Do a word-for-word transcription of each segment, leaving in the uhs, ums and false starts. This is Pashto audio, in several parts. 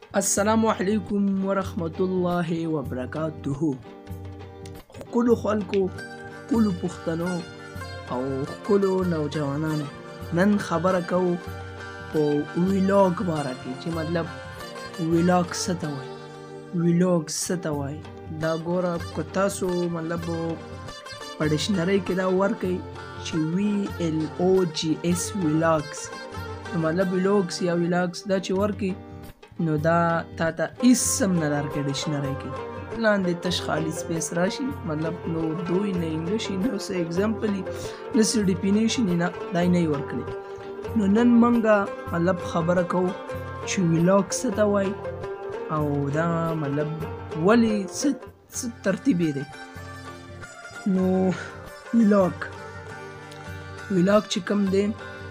السلام علیکم ورحمت الله وبرکاته. ښکلو خلکو، ښکلو پښتنو او ښکلو نوجوانانو، نن خبره کوو په ویلاګ باره کې چې مطلب ویلاګ څه ته وایي. ویلاګ څه ته وایي دا ګوره، که تاسو مطلب په ډکشنرۍ کې دا ورکئ چې وی ایل او جی اس ویلاګز، نو مطلب ویلاګز یا ویلاګز دا چې ورکئ نو دا تا ته هیڅ هم نه درکوي ډکشنرۍ کې، لاندې تش خالي سپیس راشي، مطلب نو اردو وي نه انګلیش وي نه څه اګزامپل وي نه څه ډیفینیشن وي، نه دا یې نه وي ورکړی. نو نن موږ مطلب خبره کوو چې ویلاګ څه ته وایي او دا مطلب ولې څه ترتیب یې دی. نو ویلاګ ویلاګ چې کوم دی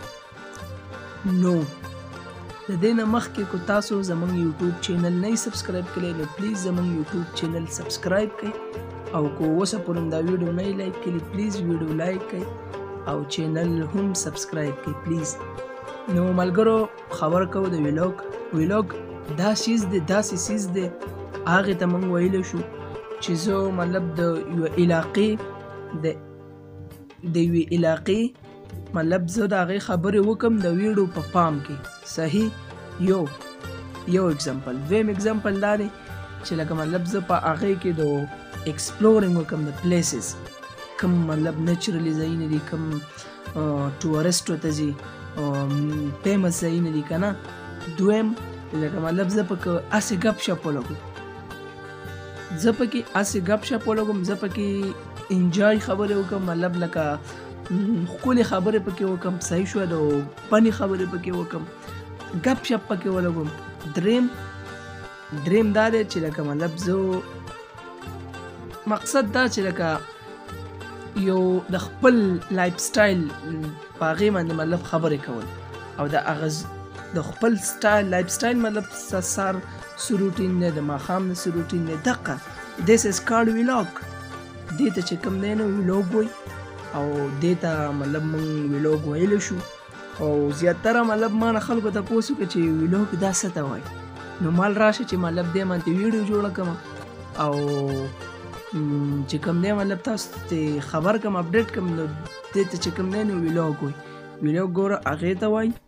نو د دې نه مخکې که تاسو زموږ یوټیوب چینل نه سبسکرایب کړی نو پلیز زموږ یوټیوب چینل سبسکرایب کړئ، او که اوسه پورې هم دا ویډیو نه لایک کړي پلیز ویډیو لایک کړئ او چینل هم سبسکرایب کړئ پلیز. نو ملګرو خبر کوو د ویلاګ. ویلاګ دا چیز دی، داسې چیز دی هغې ته موږ ویلی شو چې زه مطلب د یوه علاقې د د یوې علاقې مطلب زه د هغې خبرې وکړم د ویډیو په پام کې. صحیح، یو یو اگزامپل. دویم اگزامپل دا دی چې لکه مطلب زه په هغې کې د ایکسپلورینګ وکړم د پلیسز، کوم مطلب نیچرلي ځایونه دي، کوم ټورسټو ته ځي، فیمس ځایونه دي که نه. دویم لکه مطلب زه پکې هسې ګپ شپ ولګوم، زه پکې هسې ګپ شپ ولګوم، زه پکې انجوای خبرې وکړم، مطلب لکه ښکلې خبرې پکې وکړم، صحیح شوه، د فني خبرې پکې وکړم، ګپ شپ پکې ولګوم. دریم دریم دا دی چې لکه مطلب زه مقصد دا چې لکه یو د خپل لایف سټایل په هغې باندې مطلب خبرې کول، او د هغه د خپل سټایل لایف سټایل مطلب سهار څه روټین دی، د ماښام څه روټین دی، دقه دیس از کالډ ویلاګ. دې ته چې کوم دی نو ویلاګ وایي، او دې ته مطلب موږ ویلاګ ویلی شو. او زیاتره مطلب ما نه خلکو تپوس وکړه چې ویلاګ دا څه ته وایي، نو مال راشه چې مطلب دې باندې ویډیو جوړه کړم او چې کوم دی مطلب تاسو ته خبر کړم، اپډیټ کړم. نو دې ته چې کوم دی نو ویلاګ وایي. ویلاګ ګوره هغې ته وایي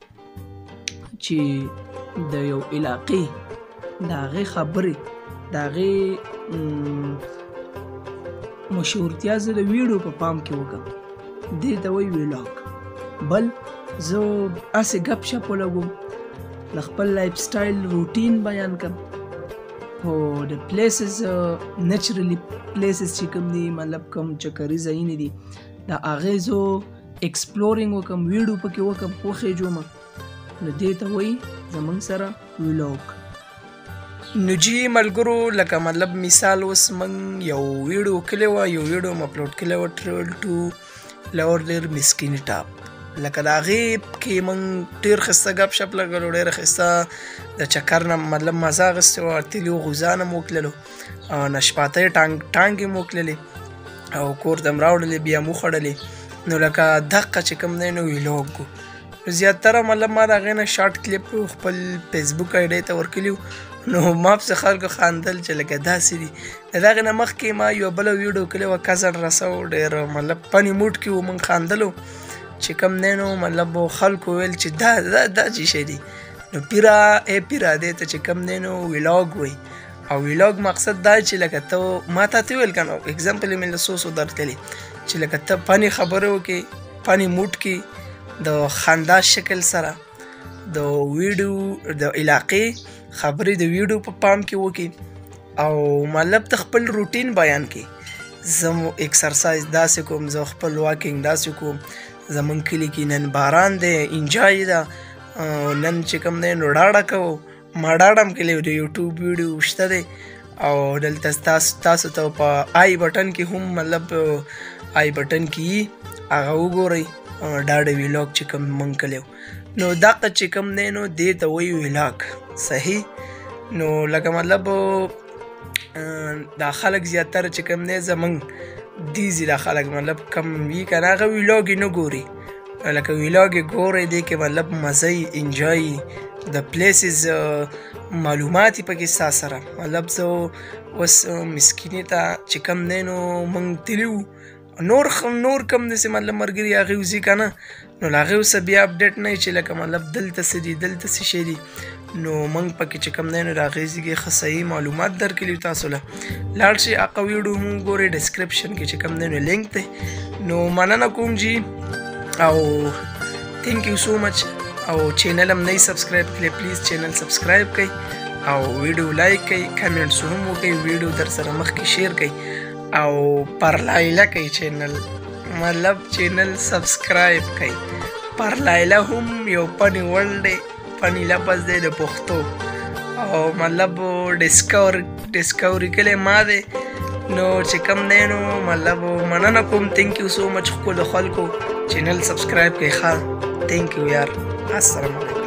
چې د یو علاقې د هغې خبرې د هغې مشهورتیا زه د ویډیو په پام کې وکړم، دې ته وایي ویلاګ. بل زه هسې ګپ شپ ولګوم، د خپل لایف سټایل روټین بیان کړم، خو د پلیسز نیچرلي پلیسز چې کوم دي مطلب کوم چکري ځایونه دي د هغې زه ایکسپلورینګ وکړم، ویډیو پکې وکړم، خوښې جوړم، نو دې ته وایي زموږ سره ویلاګ. نو جی ملګرو لکه مطلب مثال اوس موږ یو ویډیو کلی وه، یو ویډیو م اپلوډ کلی وه ټریول ټو لورلیر مسکیني ټاپ. لکه د هغې کې موږ ډېر ښایسته ګپ شپ لګولو، ډېره ښایسته د چکر نه مطلب مزه اخیستې وه، تلي وو، غوزانه مو وکړلو، نشپاتۍ ټانګې مو وکړلې او کور ته م راوړلې، بیا مو وخوړلې. نو لکه دقه چې کوم دی نو ویلاګ و. نو زیاتره مطلب ما د هغې نه شارټ کلیپ خپل فیسبوک آی ډۍ ته ورکلي وو، نو ما پسې خلکو خندل چې لکه داسې دي. د دغې نه مخکې ما یوه بله ویډیو کلې وه، کزن رسه و، ډېر مطلب فني موډ کې وو، موږ خندلو چې کوم دی نو مطلب خلکو ویل چې دا دا دا چې شی دي. نو پیره ای پیره دې ته چې کوم دی نو ویلاګ وایي. او ویلاګ مقصد دا چې لکه ته ما تا ته ویل که نو اګزامپل یې مې له څو څو درکلي چې لکه ته فني خبرې وکړې، فني موډ کې د خندا شکل سره د ویډیو د علاقې خبرې د ویډیو په پام کې وکړي، او مطلب ته خپل روټین بیان کړي. زه مو اکسرسایز داسې کوم، زه خپل واکینګ داسې کوم، زموږ کلي کې نن باران دی، انجوای ده، نن چې کوم دی نو ډاډه کوو. ما ډاډه هم کړی د یوټیوب ویډیو شته دی، او دلته تاسو تاسو ته په آی بټن کې هم مطلب آی بټن کې وي، هغه وګورئ ډاډه ویلاګ چې کوم موږ کړی و. نو دقه چې کوم دی نو دې ته وایي ویلاګ. صحیح. نو لکه مطلب دا خلک زیاتره چې کوم دی زموږ دیزي دا خلک مطلب کم وي که نه، هغه ویلاګ یې نه ګوري، لکه ویلاګ یې ګورئ دې کې مطلب مزه یې انجوای د پلیسز معلومات یې پکې ستا سره مطلب زه اوس مسکینې ته چې کوم دی نو موږ تللي وو نور نور کم داسې مطلب ملګري هغې وځي که نه نو له هغې اوسه بیا اپډیټ نه چې لکه مطلب دلته څه دي دلته څه شی دي نو موږ پکې چې کوم دی نو د هغې ځای ښه صحیح معلومات درکړي تاسو له لاړ شئ هغه ویډیو هم وګورئ ډسکرپشن کې چې کوم دی نو لینک دی نو مننه کوم جي او تھینک یو سو مچ او چینل هم نه سبسکرایب کړئ پلیز چینل سبسکرایب کړئ او ویډیو لایک کړئ کمنټس هم وکړئ ویډیو در سره مخکې شیر کړئ او پر لایله کړئ چینل مطلب چینل سبسکرایب کړئ پر لایله هم یو پنی ورډ دی پنی لفظ دی د پښتو او مطلب ډسکور ډسکوري کلی ما دی نو چې کوم دی نو مطلب مننه کوم تھینک یو سو مچ ښکلو خلکو چینل سبسکرایب کړئ ښه تھینک یو یار السلام علیکم